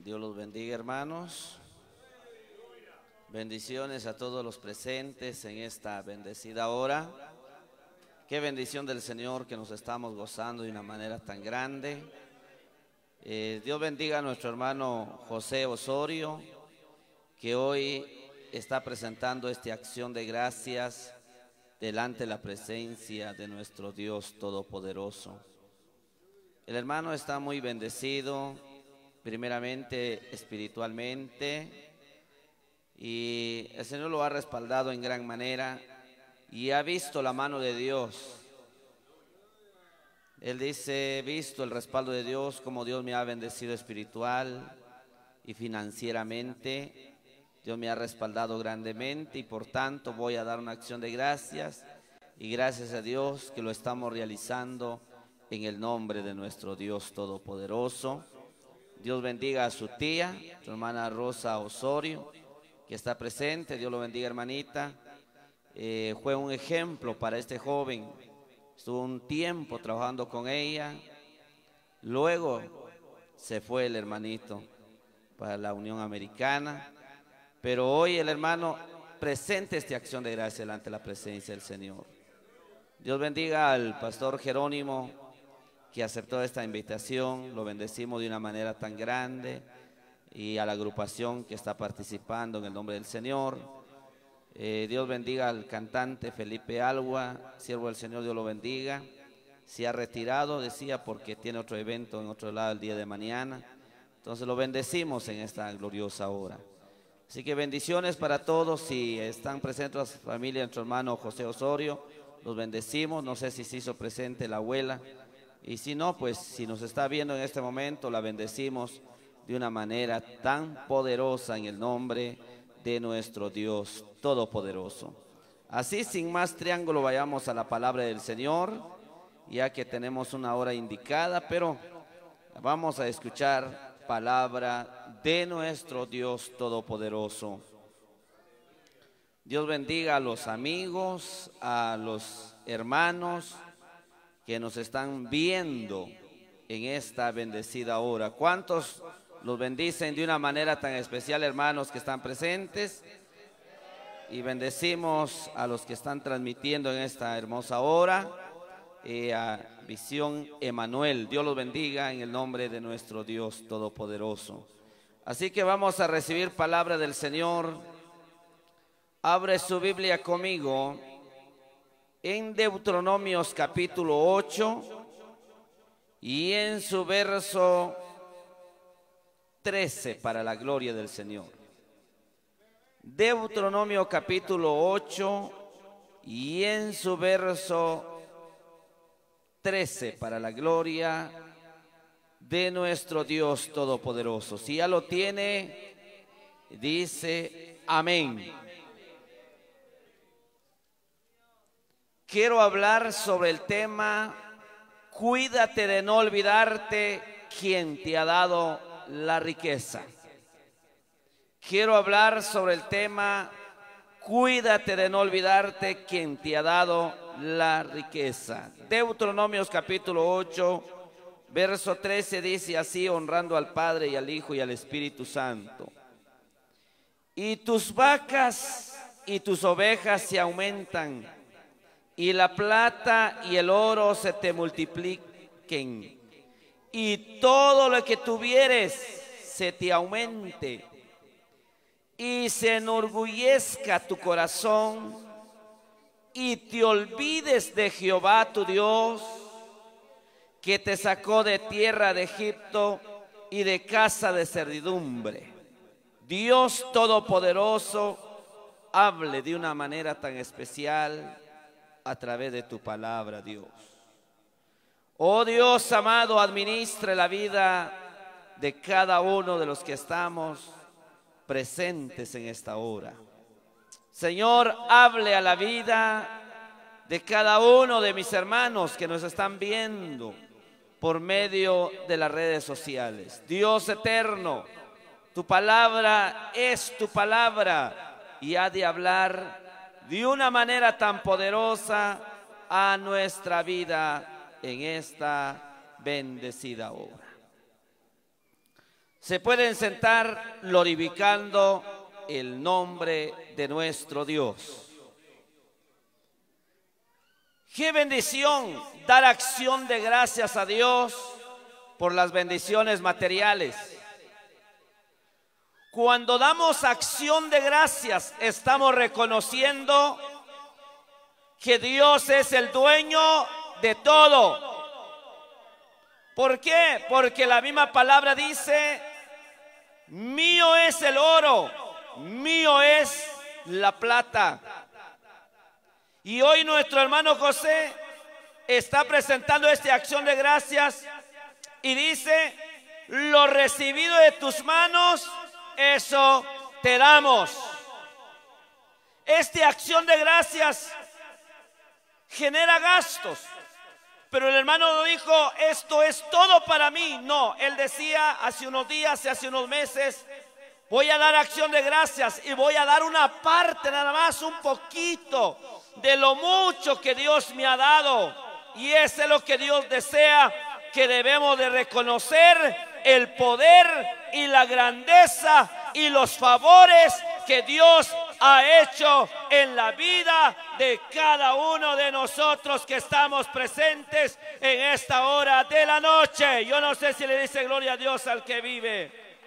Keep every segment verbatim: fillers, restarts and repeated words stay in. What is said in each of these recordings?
Dios los bendiga, hermanos. Bendiciones a todos los presentes en esta bendecida hora. Qué bendición del Señor que nos estamos gozando de una manera tan grande. Eh, Dios bendiga a nuestro hermano José Osorio, que hoy está presentando esta acción de gracias delante de la presencia de nuestro Dios Todopoderoso. El hermano está muy bendecido, primeramente espiritualmente, y el Señor lo ha respaldado en gran manera y ha visto la mano de Dios. Él dice: he visto el respaldo de Dios, como Dios me ha bendecido espiritual y financieramente. Dios me ha respaldado grandemente y por tanto voy a dar una acción de gracias, y gracias a Dios que lo estamos realizando en el nombre de nuestro Dios Todopoderoso. Dios bendiga a su tía, su hermana Rosa Osorio, que está presente. Dios lo bendiga, hermanita. Eh, fue un ejemplo para este joven. Estuvo un tiempo trabajando con ella. Luego se fue el hermanito para la Unión Americana. Pero hoy el hermano presenta esta acción de gracia delante de la presencia del Señor. Dios bendiga al pastor Jerónimo, que aceptó esta invitación. Lo bendecimos de una manera tan grande, y a la agrupación que está participando en el nombre del Señor. Eh, Dios bendiga al cantante Felipe Alwa, siervo del Señor. Dios lo bendiga. Se ha retirado, decía, porque tiene otro evento en otro lado el día de mañana. Entonces lo bendecimos en esta gloriosa hora. Así que bendiciones para todos. Si están presentes las familias de nuestro hermano José Osorio, los bendecimos. No sé si se hizo presente la abuela, y si no, pues si nos está viendo en este momento, la bendecimos de una manera tan poderosa en el nombre de nuestro Dios Todopoderoso. Así, sin más triángulo, vayamos a la palabra del Señor, ya que tenemos una hora indicada, pero vamos a escuchar palabra de nuestro Dios Todopoderoso. Dios bendiga a los amigos, a los hermanos que nos están viendo en esta bendecida hora. ¿Cuántos los bendicen de una manera tan especial, hermanos que están presentes? Y bendecimos a los que están transmitiendo en esta hermosa hora, eh, a Visión Emanuel. Dios los bendiga en el nombre de nuestro Dios Todopoderoso. Así que vamos a recibir palabra del Señor. Abre su Biblia conmigo en Deuteronomios capítulo ocho y en su verso trece, para la gloria del Señor. Deuteronomio capítulo ocho y en su verso trece, para la gloria de nuestro Dios Todopoderoso. Si ya lo tiene, dice amén. Quiero hablar sobre el tema: cuídate de no olvidarte quien te ha dado la riqueza. Quiero hablar sobre el tema: cuídate de no olvidarte quien te ha dado la riqueza. Deuteronomios capítulo ocho, verso trece dice así, honrando al Padre y al Hijo y al Espíritu Santo: y tus vacas y tus ovejas se aumentan, y la plata y el oro se te multipliquen, y todo lo que tuvieres se te aumente, y se enorgullezca tu corazón, y te olvides de Jehová tu Dios, que te sacó de tierra de Egipto y de casa de servidumbre. Dios Todopoderoso hable de una manera tan especial a través de tu palabra, Dios. Oh Dios amado, administre la vida de cada uno de los que estamos presentes en esta hora. Señor, hable a la vida de cada uno de mis hermanos que nos están viendo por medio de las redes sociales. Dios eterno, tu palabra es tu palabra y ha de hablar de una manera tan poderosa a nuestra vida en esta bendecida hora. Se pueden sentar glorificando el nombre de nuestro Dios. Qué bendición dar acción de gracias a Dios por las bendiciones materiales. Cuando damos acción de gracias, estamos reconociendo que Dios es el dueño de todo. ¿Por qué? Porque la misma palabra dice: mío es el oro, mío es la plata. Y hoy nuestro hermano José está presentando esta acción de gracias y dice: lo recibido de tus manos, eso te damos. Esta acción de gracias genera gastos. Pero el hermano no dijo: esto es todo para mí. No, él decía hace unos días, hace unos meses: voy a dar acción de gracias y voy a dar una parte, nada más, un poquito de lo mucho que Dios me ha dado. Y eso es lo que Dios desea, que debemos de reconocer el poder y la grandeza y los favores que Dios ha hecho en la vida de cada uno de nosotros que estamos presentes en esta hora de la noche. Yo no sé si le dice gloria a Dios al que vive.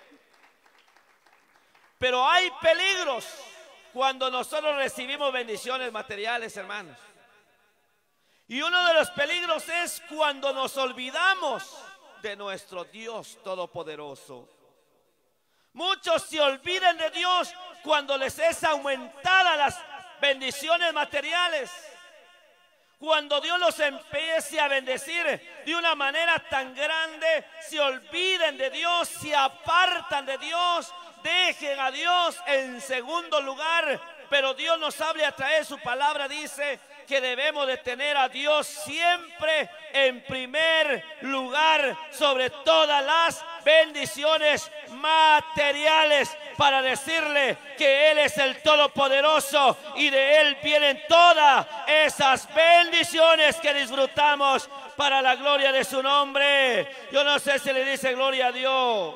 Pero hay peligros cuando nosotros recibimos bendiciones materiales, hermanos. Y uno de los peligros es cuando nos olvidamos de nuestro Dios Todopoderoso. Muchos se olvidan de Dios cuando les es aumentada las bendiciones materiales. Cuando Dios los empiece a bendecir de una manera tan grande, se olviden de Dios, se apartan de Dios, dejen a Dios en segundo lugar. Pero Dios nos habla a través de su palabra, dice que debemos de tener a Dios siempre en primer lugar sobre todas las bendiciones materiales, para decirle que Él es el Todopoderoso y de Él vienen todas esas bendiciones que disfrutamos para la gloria de su nombre. Yo no sé si le dice gloria a Dios.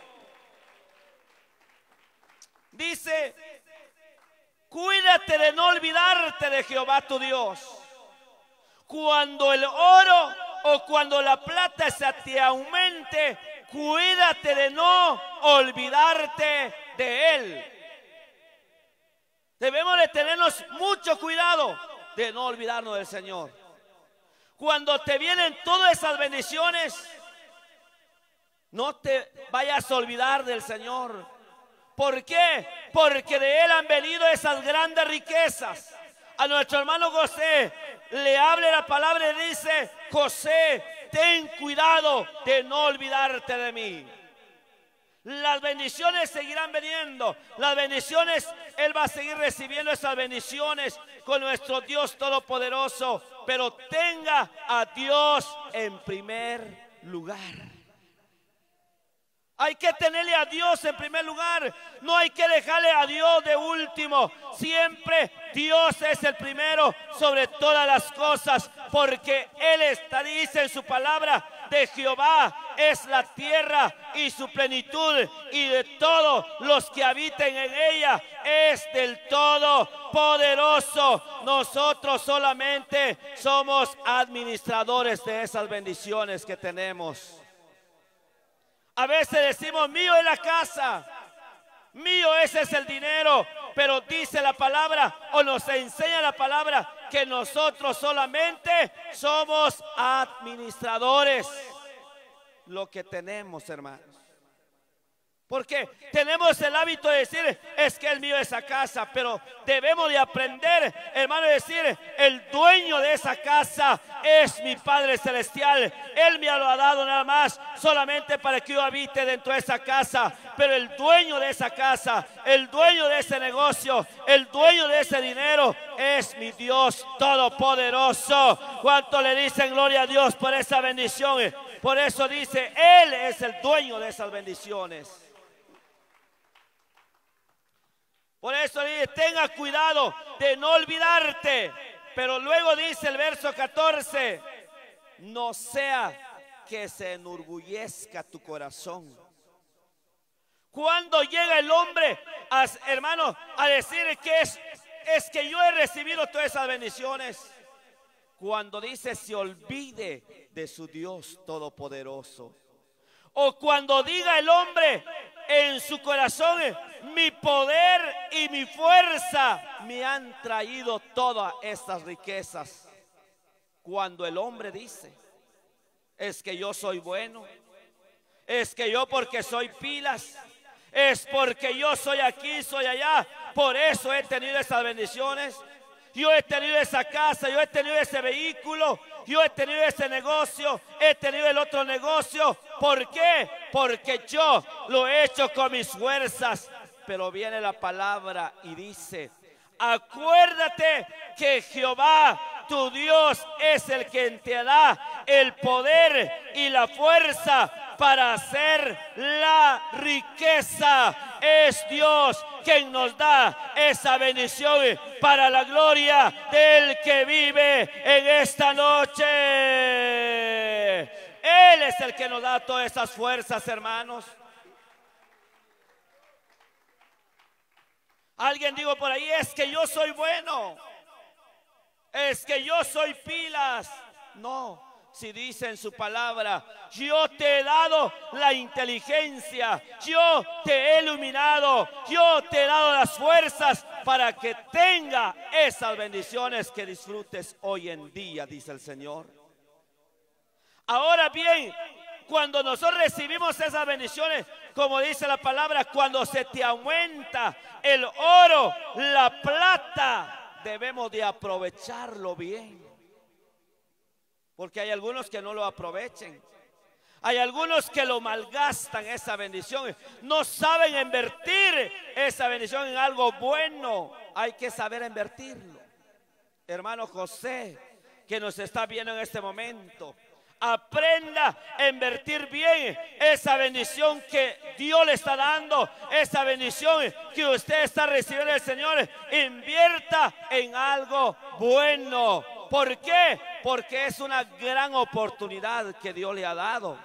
Dice: cuídate de no olvidarte de Jehová tu Dios. Cuando el oro o cuando la plata se te aumente, cuídate de no olvidarte de Él. Debemos de tenernos mucho cuidado de no olvidarnos del Señor. Cuando te vienen todas esas bendiciones, no te vayas a olvidar del Señor. ¿Por qué? Porque de Él han venido esas grandes riquezas. A nuestro hermano José le hable la palabra y dice: José, ten cuidado de no olvidarte de mí. Las bendiciones seguirán viniendo. Las bendiciones, Él va a seguir recibiendo esas bendiciones con nuestro Dios Todopoderoso. Pero tenga a Dios en primer lugar. Hay que tenerle a Dios en primer lugar. No hay que dejarle a Dios de último. Siempre Dios es el primero sobre todas las cosas. Porque Él está, dice en su palabra: de Jehová es la tierra y su plenitud, y de todos los que habiten en ella es del Todopoderoso. Nosotros solamente somos administradores de esas bendiciones que tenemos. A veces decimos: mío es la casa, mío ese es el dinero. Pero dice la palabra, o nos enseña la palabra, que nosotros solamente somos administradores. Lo que tenemos, hermanos. Porque tenemos el hábito de decir: es que el mío es esa casa. Pero debemos de aprender, hermano, a decir: el dueño de esa casa es mi Padre Celestial. Él me lo ha dado nada más solamente para que yo habite dentro de esa casa. Pero el dueño de esa casa, el dueño de ese negocio, el dueño de ese dinero es mi Dios Todopoderoso. ¿Cuánto le dicen gloria a Dios por esa bendición? Por eso dice: Él es el dueño de esas bendiciones. Por eso dice: tenga cuidado de no olvidarte. Pero luego dice el verso catorce: no sea que se enorgullezca tu corazón. Cuando llega el hombre, a, hermano, a decir que es, es que yo he recibido todas esas bendiciones. Cuando dice se olvide de su Dios todopoderoso. O cuando diga el hombre en su corazón, mi poder y mi fuerza me han traído todas estas riquezas. Cuando el hombre dice, es que yo soy bueno, es que yo porque soy pilas, es porque yo soy aquí, soy allá, por eso he tenido esas bendiciones. Yo he tenido esa casa, yo he tenido ese vehículo, yo he tenido ese negocio, he tenido el otro negocio. ¿Por qué? Porque yo lo he hecho con mis fuerzas. Pero viene la palabra y dice, acuérdate que Jehová, tu Dios, es el que te da el poder y la fuerza para hacer la riqueza. Es Dios quien nos da esa bendición para la gloria del que vive en esta noche. Él es el que nos da todas esas fuerzas, hermanos. Alguien dijo por ahí, es que yo soy bueno, es que yo soy pilas. No. Si dice en su palabra, yo te he dado la inteligencia, yo te he iluminado, yo te he dado las fuerzas para que tenga esas bendiciones que disfrutes hoy en día, dice el Señor. Ahora bien, cuando nosotros recibimos esas bendiciones, como dice la palabra, cuando se te aumenta el oro, la plata, debemos de aprovecharlo bien. Porque hay algunos que no lo aprovechen. Hay algunos que lo malgastan esa bendición. No saben invertir esa bendición en algo bueno. Hay que saber invertirlo. Hermano José, que nos está viendo en este momento, aprenda a invertir bien esa bendición que Dios le está dando. Esa bendición que usted está recibiendo del Señor. Invierta en algo bueno. ¿Por qué? Porque es una gran oportunidad que Dios le ha dado.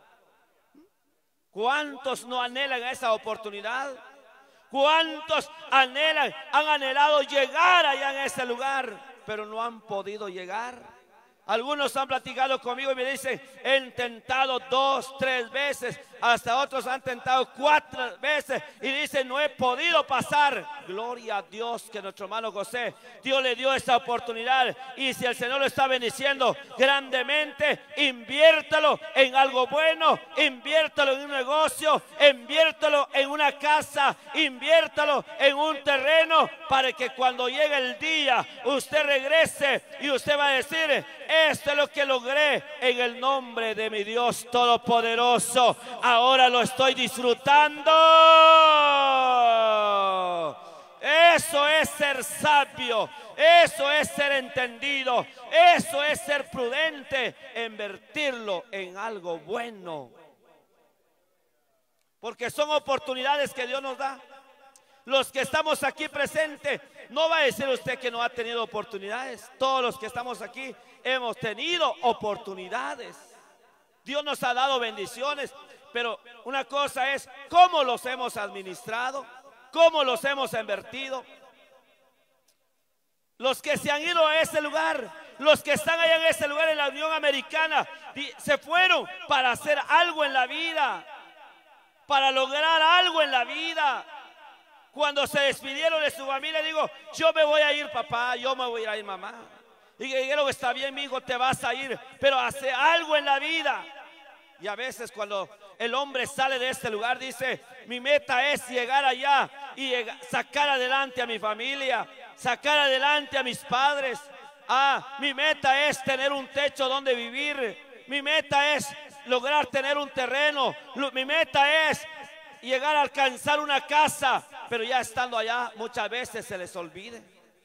¿Cuántos no anhelan esa oportunidad? ¿Cuántos anhelan, han anhelado llegar allá en ese lugar, pero no han podido llegar? Algunos han platicado conmigo y me dicen, he intentado dos, tres veces, hasta otros han intentado cuatro veces y dicen, no he podido pasar. Gloria a Dios que nuestro hermano José, Dios le dio esa oportunidad. Y si el Señor lo está bendiciendo grandemente, inviértalo en algo bueno, inviértalo en un negocio, inviértalo en una casa, inviértalo en un terreno, para que cuando llegue el día usted regrese y usted va a decir, esto es lo que logré en el nombre de mi Dios Todopoderoso. Ahora lo estoy disfrutando. Eso es ser sabio. Eso es ser entendido. Eso es ser prudente. Invertirlo en algo bueno. Porque son oportunidades que Dios nos da. Los que estamos aquí presentes, no va a decir usted que no ha tenido oportunidades. Todos los que estamos aquí hemos tenido oportunidades. Dios nos ha dado bendiciones, pero una cosa es cómo los hemos administrado, cómo los hemos invertido. Los que se han ido a ese lugar, los que están allá en ese lugar en la Unión Americana, se fueron para hacer algo en la vida, para lograr algo en la vida. Cuando se despidieron de su familia, digo, yo me voy a ir, papá, yo me voy a ir, mamá. Y dijeron, está bien, mi hijo, te vas a ir, pero hace algo en la vida. Y a veces cuando el hombre sale de este lugar, dice, mi meta es llegar allá y llegar, sacar adelante a mi familia, sacar adelante a mis padres. Ah, mi meta es tener un techo donde vivir. Mi meta es lograr tener un terreno. Mi meta es llegar a alcanzar una casa. Pero ya estando allá, muchas veces se les olvide.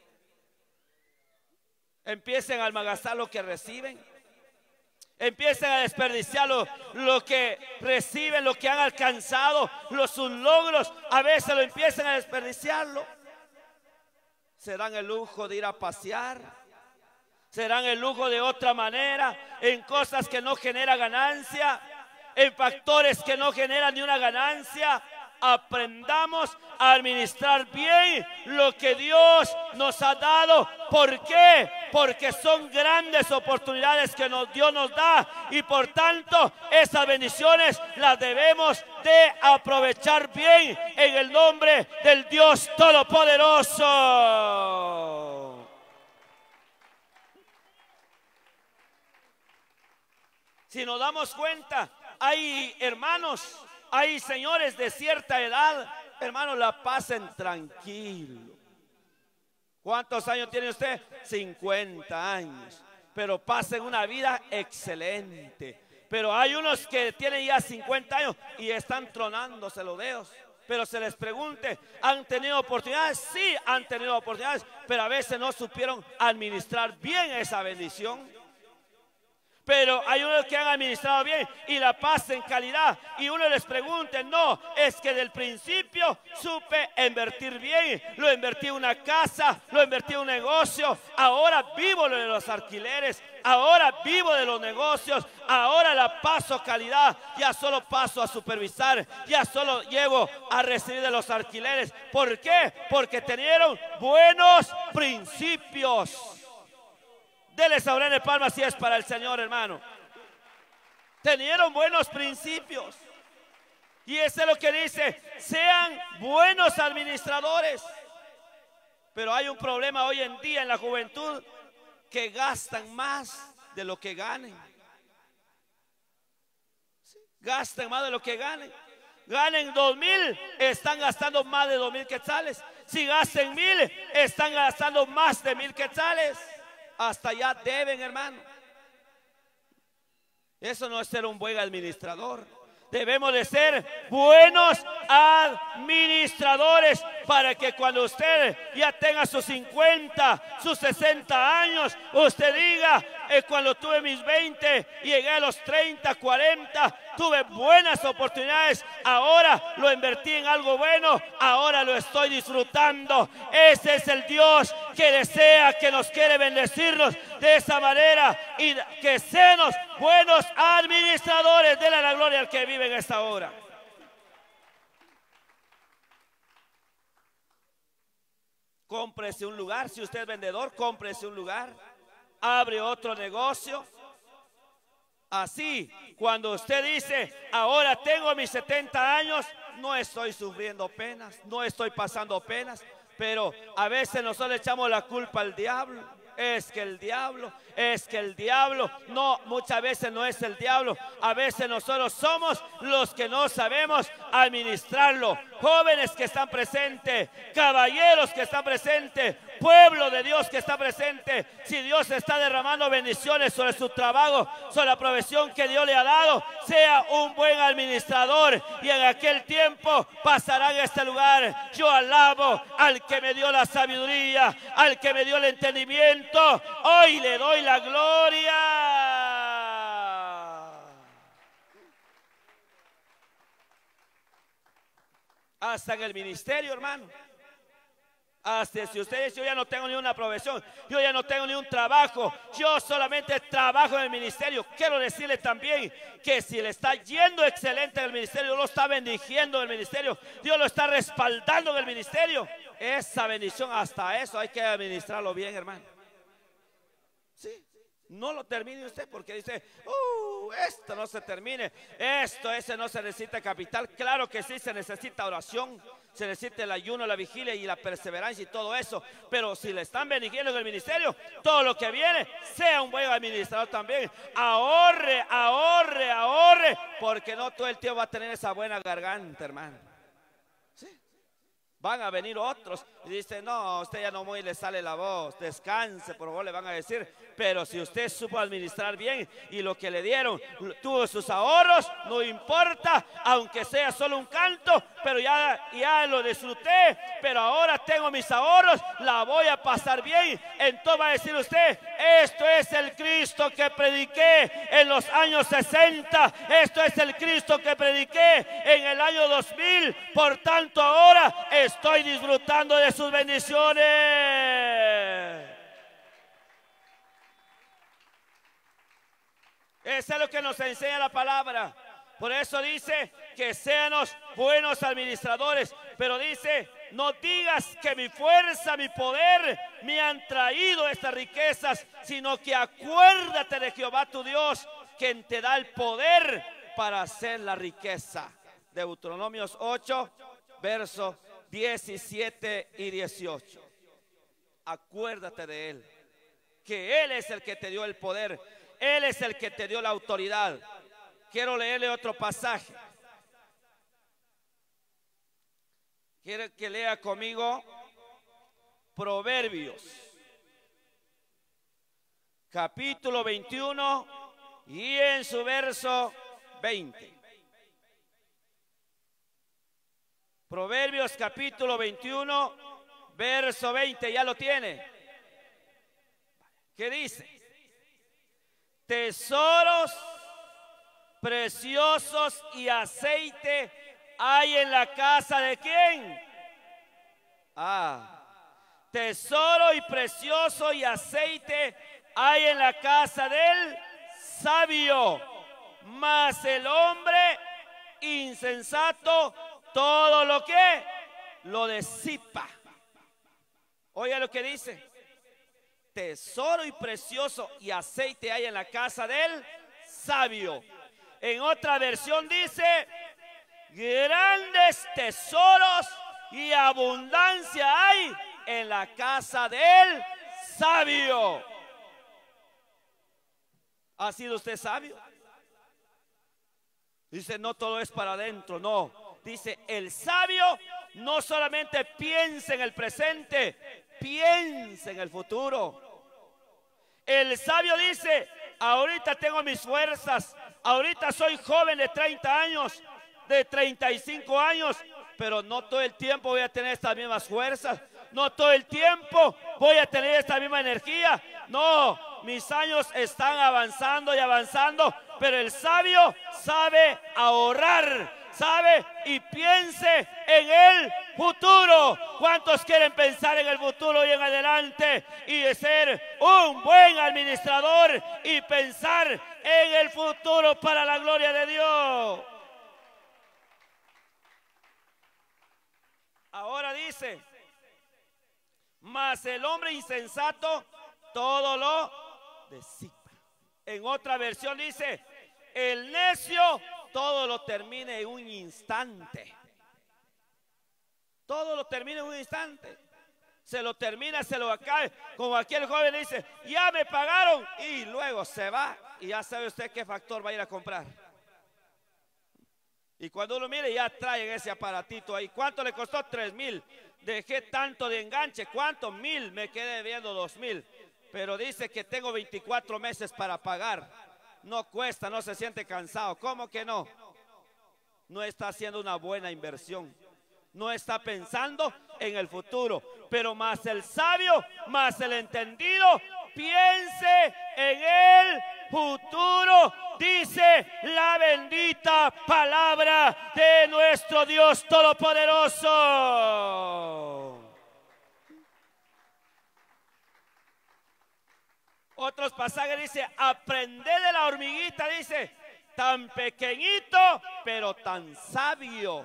Empiecen a malgastar lo que reciben. Empiecen a desperdiciar lo, lo que reciben, lo que han alcanzado, los, sus logros. A veces lo empiezan a desperdiciarlo. Se dan el lujo de ir a pasear. Se dan el lujo de otra manera, en cosas que no generan ganancia, en factores que no generan ni una ganancia. aprendamos a administrar bien lo que Dios nos ha dado. ¿Por qué? Porque son grandes oportunidades que nos, Dios nos da, y por tanto esas bendiciones las debemos de aprovechar bien en el nombre del Dios Todopoderoso. Si nos damos cuenta, hay hermanos, hay señores de cierta edad, hermanos, la pasen tranquilo. ¿Cuántos años tiene usted? cincuenta años. Pero pasen una vida excelente. Pero hay unos que tienen ya cincuenta años y están tronándose los dedos. Pero se les pregunte, ¿han tenido oportunidades? Sí, han tenido oportunidades, pero a veces no supieron administrar bien esa bendición. Pero hay unos que han administrado bien y la paz en calidad, y uno les pregunte, no, es que del principio supe invertir bien, lo invertí en una casa, lo invertí en un negocio, ahora vivo de los alquileres, ahora vivo de los negocios, ahora la paso calidad, ya solo paso a supervisar, ya solo llevo a recibir de los alquileres. ¿Por qué? Porque tenieron buenos principios. Dele esa de palmas si es para el Señor, hermano. Tenieron buenos principios. Y eso es lo que dice, sean buenos administradores. Pero hay un problema hoy en día en la juventud, que gastan más de lo que ganen. ¿Sí? Gastan más de lo que ganen. Ganen dos mil, están gastando más de dos mil quetzales. Si gasten mil, están gastando más de mil quetzales. Hasta allá deben, hermano. Eso no es ser un buen administrador. Debemos de ser buenos administradores, para que cuando usted ya tenga sus cincuenta, sus sesenta años, usted diga, eh, cuando tuve mis veinte, llegué a los treinta, cuarenta, tuve buenas oportunidades, ahora lo invertí en algo bueno, ahora lo estoy disfrutando. Ese es el Dios que desea, que nos quiere bendecirnos de esa manera, y que seamos buenos administradores. Dele la gloria al que vive en esta hora. Cómprese un lugar, si usted es vendedor, cómprese un lugar, abre otro negocio. Así, cuando usted dice, ahora tengo mis setenta años, no estoy sufriendo penas, no estoy pasando penas, pero a veces nosotros echamos la culpa al diablo. Es que el diablo, es que el diablo, no, muchas veces no es el diablo, a veces nosotros somos los que no sabemos administrarlo. Jóvenes que están presentes, caballeros que están presentes, pueblo de Dios que está presente, si Dios está derramando bendiciones sobre su trabajo, sobre la provisión que Dios le ha dado, sea un buen administrador, y en aquel tiempo pasará en este lugar. Yo alabo al que me dio la sabiduría, al que me dio el entendimiento. Hoy le doy la gloria. Hasta en el ministerio, hermano. Hasta si usted dice, yo ya no tengo ni una profesión, yo ya no tengo ni un trabajo, yo solamente trabajo en el ministerio. Quiero decirle también que si le está yendo excelente en el ministerio, Dios lo está bendiciendo en el ministerio, Dios lo está respaldando en el ministerio. Esa bendición, hasta eso hay que administrarlo bien, hermano. Sí. No lo termine usted porque dice, uh, esto no se termine, esto, ese no se necesita capital. Claro que sí, se necesita oración, se necesita el ayuno, la vigilia y la perseverancia y todo eso. Pero si le están bendiciendo en el ministerio, todo lo que viene, sea un buen administrador también. Ahorre, ahorre, ahorre, porque no todo el tiempo va a tener esa buena garganta, hermano. Sí. Van a venir otros y dicen, no, usted ya no muy le sale la voz, descanse, por favor, le van a decir. Pero si usted supo administrar bien y lo que le dieron, tuvo sus ahorros, no importa, aunque sea solo un canto, pero ya, ya lo disfruté, pero ahora tengo mis ahorros, la voy a pasar bien. Entonces va a decir usted, esto es el Cristo que prediqué en los años sesenta, esto es el Cristo que prediqué en el año dos mil, por tanto ahora es estoy disfrutando de sus bendiciones. Eso es lo que nos enseña la palabra. Por eso dice que seamos buenos administradores. Pero dice, no digas que mi fuerza, mi poder me han traído estas riquezas, sino que acuérdate de Jehová tu Dios, quien te da el poder para hacer la riqueza. Deuteronomios ocho, versos diecisiete y dieciocho. Acuérdate de Él, que Él es el que te dio el poder, Él es el que te dio la autoridad. Quiero leerle otro pasaje. Quiero que lea conmigo Proverbios, capítulo veintiuno y en su verso veinte. Proverbios capítulo veintiuno, verso veinte, ¿ya lo tiene? ¿Qué dice? Tesoros preciosos y aceite hay en la casa de ¿quién? Ah, tesoro y precioso y aceite hay en la casa del sabio, mas el hombre insensato todo lo que lo disipa. Oiga lo que dice. Tesoro y precioso y aceite hay en la casa del sabio. En otra versión dice, grandes tesoros y abundancia hay en la casa del sabio. ¿Ha sido usted sabio? Dice, no todo es para adentro, no. Dice, el sabio no solamente piensa en el presente, piensa en el futuro. El sabio dice, ahorita tengo mis fuerzas, ahorita soy joven de treinta años, de treinta y cinco años, pero no todo el tiempo voy a tener estas mismas fuerzas, no todo el tiempo voy a tener esta misma energía. No, mis años están avanzando y avanzando, pero el sabio sabe ahorrar, sabe y piense en el futuro. ¿Cuántos quieren pensar en el futuro y en adelante y ser un buen administrador y pensar en el futuro para la gloria de Dios? Ahora dice, mas el hombre insensato todo lo disipa. En otra versión dice, el necio todo lo termina en un instante. Todo lo termina en un instante. Se lo termina, se lo acaba. Como aquel joven dice, ya me pagaron, y luego se va y ya sabe usted qué factor va a ir a comprar. Y cuando uno mire, ya traen ese aparatito ahí. ¿Cuánto le costó? Tres mil. Dejé tanto de enganche. ¿Cuánto? Mil. Me quedé debiendo dos mil. Pero dice que tengo veinticuatro meses para pagar. No cuesta, no se siente cansado. ¿Cómo que no? No está haciendo una buena inversión. No está pensando en el futuro. Pero más el sabio, más el entendido, piense en el futuro. Dice la bendita palabra de nuestro Dios Todopoderoso. Otros pasajes dice, aprende de la hormiguita, dice, tan pequeñito, pero tan sabio.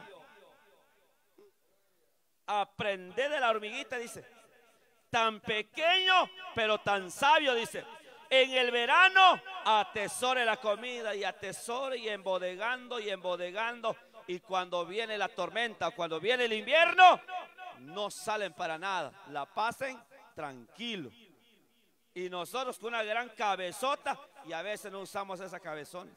Aprende de la hormiguita, dice, tan pequeño, pero tan sabio, dice. En el verano atesore la comida y atesore y embodegando y embodegando. Y cuando viene la tormenta, cuando viene el invierno, no salen para nada. La pasen tranquilo. Y nosotros con una gran cabezota, y a veces no usamos esa cabezona.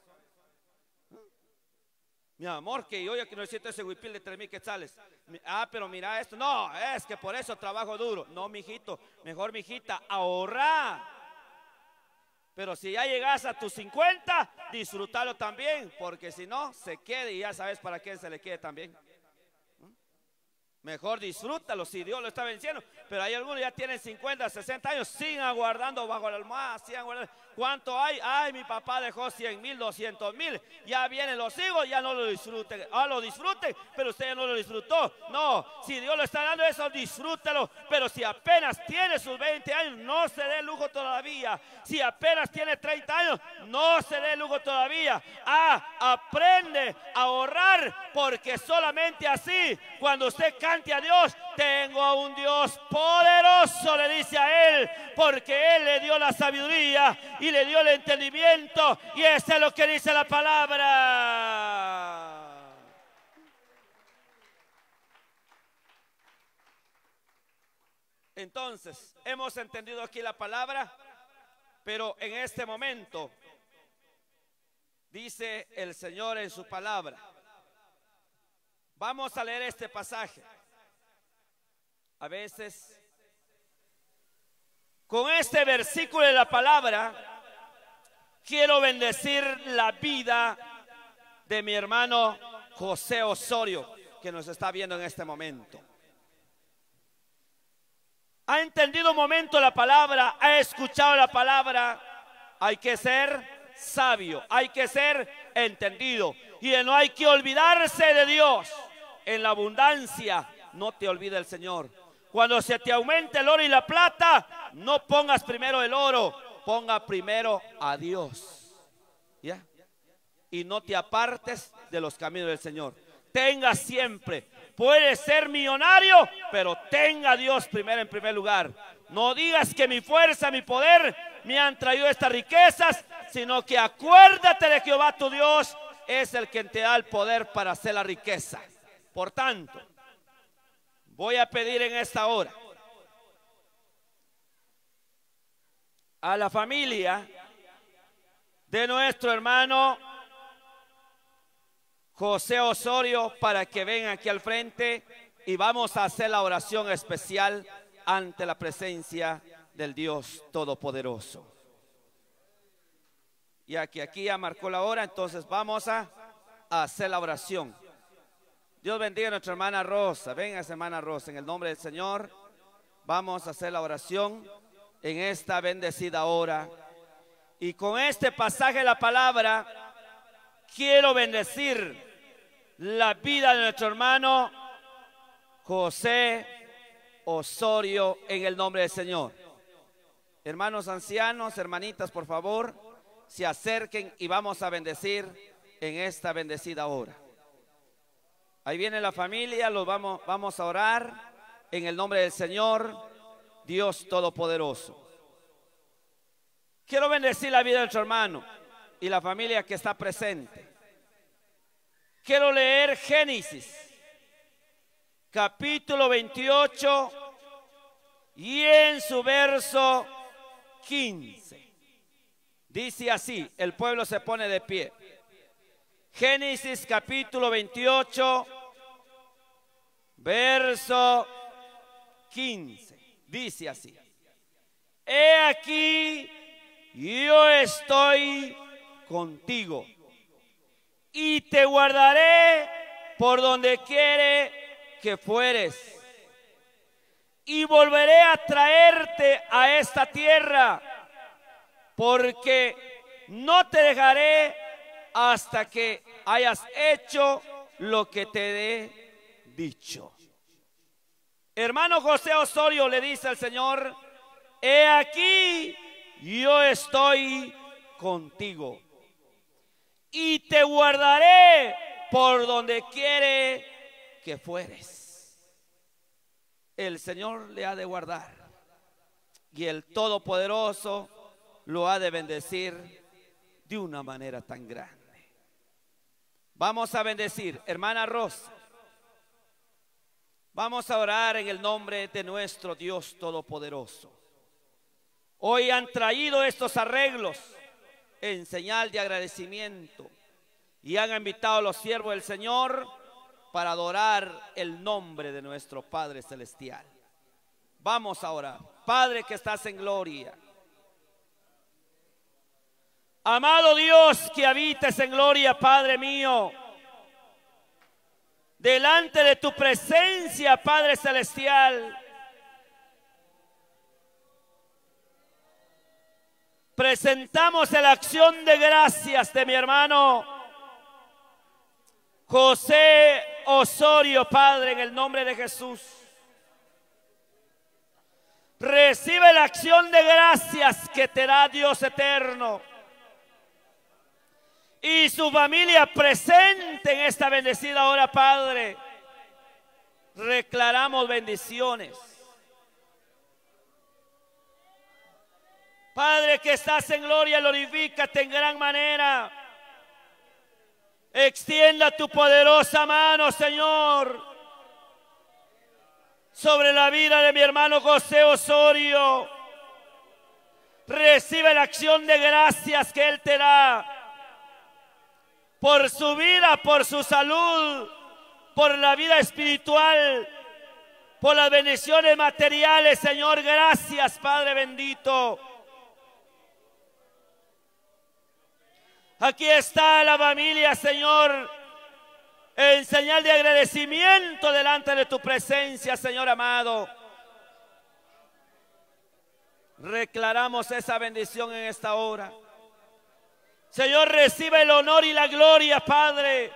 Mi amor, que yo ya que no necesito ese huipil de tres mil quetzales. Ah, pero mira esto. No, es que por eso trabajo duro. No, mijito, mejor mijita, ahorra. Pero si ya llegas a tus cincuenta, disfrútalo también, porque si no, se quede y ya sabes para qué se le quede también. Mejor disfrútalo si Dios lo está venciendo. Pero hay algunos que ya tienen cincuenta, sesenta años, siguen aguardando bajo la almohada, siguen aguardando. ¿Cuánto hay? Ay, mi papá dejó cien mil, doscientos mil. Ya vienen los hijos, ya no lo disfruten. Ah, lo disfruten, pero usted ya no lo disfrutó. No, si Dios le está dando eso, disfrútelo. Pero si apenas tiene sus veinte años, no se dé lujo todavía. Si apenas tiene treinta años, no se dé lujo todavía. Ah, aprende a ahorrar, porque solamente así, cuando usted cante a Dios, tengo a un Dios poderoso, le dice a él, porque él le dio la sabiduría y le dio el entendimiento, y eso es lo que dice la palabra. Entonces, hemos entendido aquí la palabra, pero en este momento dice el Señor en su palabra. Vamos a leer este pasaje. A veces, con este versículo de la palabra, quiero bendecir la vida de mi hermano José Osorio, que nos está viendo en este momento. ¿Ha entendido un momento la palabra? ¿Ha escuchado la palabra? Hay que ser sabio, hay que ser entendido, y no hay que olvidarse de Dios. En la abundancia no te olvide el Señor. Cuando se te aumente el oro y la plata, no pongas primero el oro, ponga primero a Dios. ¿Ya? Y no te apartes de los caminos del Señor. Tenga siempre, puede ser millonario, pero tenga a Dios primero en primer lugar. No digas que mi fuerza, mi poder me han traído estas riquezas, sino que acuérdate de Jehová tu Dios, es el que te da el poder para hacer la riqueza. Por tanto, voy a pedir en esta hora a la familia de nuestro hermano José Osorio para que vengan aquí al frente y vamos a hacer la oración especial ante la presencia del Dios Todopoderoso. Ya que aquí ya marcó la hora, entonces vamos a, a hacer la oración. Dios bendiga a nuestra hermana Rosa. Venga, hermana Rosa, en el nombre del Señor. Vamos a hacer la oración en esta bendecida hora. Y con este pasaje de la palabra, quiero bendecir la vida de nuestro hermano José Osorio en el nombre del Señor. Hermanos ancianos, hermanitas, por favor, se acerquen y vamos a bendecir en esta bendecida hora. Ahí viene la familia, los vamos, vamos a orar en el nombre del Señor, Dios Todopoderoso. Quiero bendecir la vida de nuestro hermano y la familia que está presente. Quiero leer Génesis, capítulo veintiocho, y en su verso quince. Dice así, el pueblo se pone de pie. Génesis capítulo veintiocho, verso quince. Dice así: he aquí, yo estoy contigo y te guardaré por donde quiere que fueres, y volveré a traerte a esta tierra, porque no te dejaré hasta que hayas hecho lo que te he dicho. Hermano José Osorio le dice al Señor: he aquí, yo estoy contigo y te guardaré por donde quiere que fueres. El Señor le ha de guardar y el Todopoderoso lo ha de bendecir de una manera tan grande. Vamos a bendecir, hermana Rosa. Vamos a orar en el nombre de nuestro Dios Todopoderoso. Hoy han traído estos arreglos en señal de agradecimiento y han invitado a los siervos del Señor para adorar el nombre de nuestro Padre Celestial. Vamos a orar. Padre que estás en gloria, amado Dios que habites en gloria, Padre mío, delante de tu presencia, Padre Celestial, presentamos la acción de gracias de mi hermano José Osorio, Padre, en el nombre de Jesús. Recibe la acción de gracias que te da Dios eterno. Y su familia presente en esta bendecida hora, Padre. Declaramos bendiciones. Padre, que estás en gloria, glorifícate en gran manera. Extienda tu poderosa mano, Señor, sobre la vida de mi hermano José Osorio. Recibe la acción de gracias que Él te da por su vida, por su salud, por la vida espiritual, por las bendiciones materiales, Señor. Gracias, Padre bendito. Aquí está la familia, Señor, en señal de agradecimiento delante de tu presencia, Señor amado. Declaramos esa bendición en esta hora. Señor, recibe el honor y la gloria, Padre.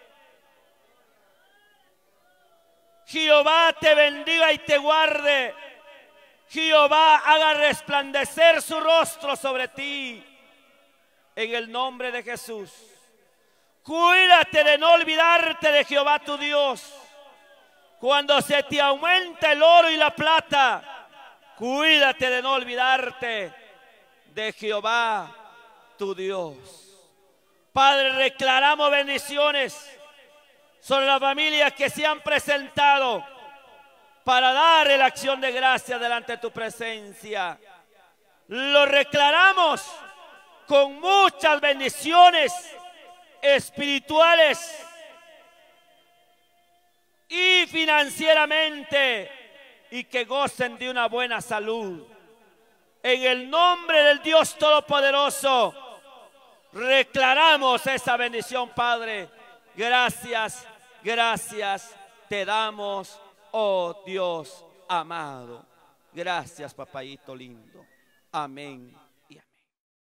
Jehová te bendiga y te guarde. Jehová haga resplandecer su rostro sobre ti. En el nombre de Jesús. Cuídate de no olvidarte de Jehová tu Dios. Cuando se te aumenta el oro y la plata, cuídate de no olvidarte de Jehová tu Dios. Padre, declaramos bendiciones sobre las familias que se han presentado para dar la acción de gracia delante de tu presencia. Lo declaramos con muchas bendiciones espirituales y financieramente, y que gocen de una buena salud. En el nombre del Dios Todopoderoso, declaramos esa bendición, Padre. Gracias, gracias te damos, oh Dios amado. Gracias, papayito lindo. Amén.